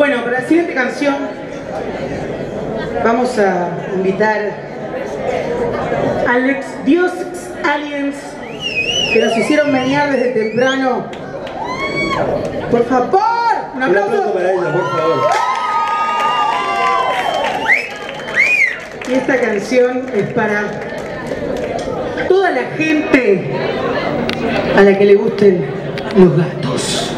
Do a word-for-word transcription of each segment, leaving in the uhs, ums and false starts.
Bueno, para la siguiente canción vamos a invitar a los Dios Aliens que nos hicieron menear desde temprano. Por favor, un aplauso. Un aplauso para ella, por favor. Y esta canción es para toda la gente a la que le gusten los gatos.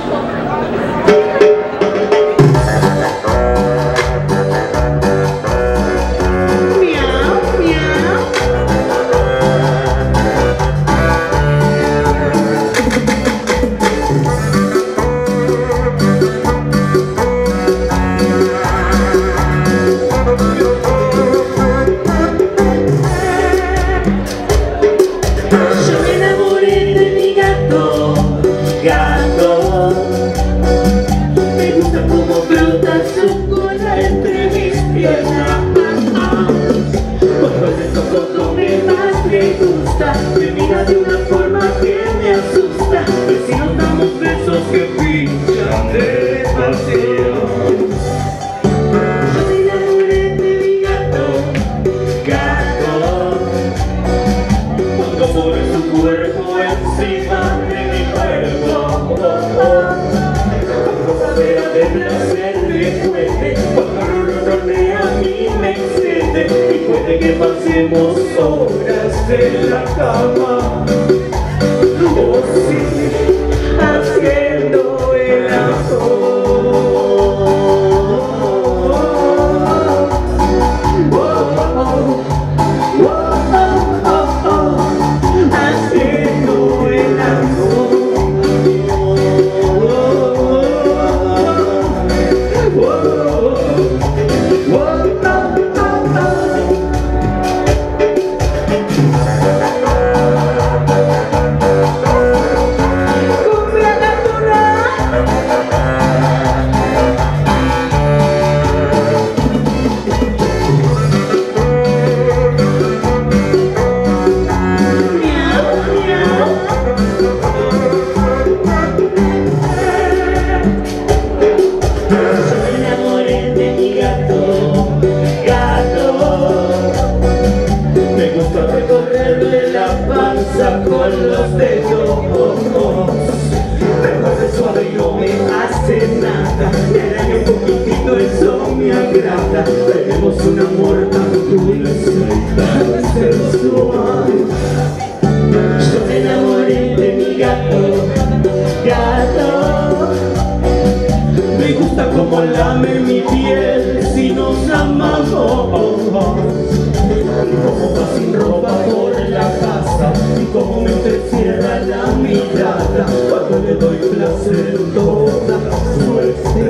Me mira de una forma que me asusta. Vecinos damos besos que pinchan de pasión. Yo me enamoré de mi gato, gato. Cuando pone su cuerpo encima de mi cuerpo, cuando cadera de placer me puede, cuando ronronea a mí me excede. Y puede que pasemos horas en la cama, oh sí, haciendo el amor, oh, oh, oh, oh, oh, haciendo el amor, oh, oh, oh, oh. Con los dedos, me mueve suave y no me hace nada. Me daña un poquitito, eso me agrada. Tenemos un amor tan dulce y tan sensual. Yo me enamoré de mi gato, gato. Me gusta como lame mi piel si nos amamos. Y como va sin ropa por la casa, y como me entrecierra la mirada cuando le doy placer toda su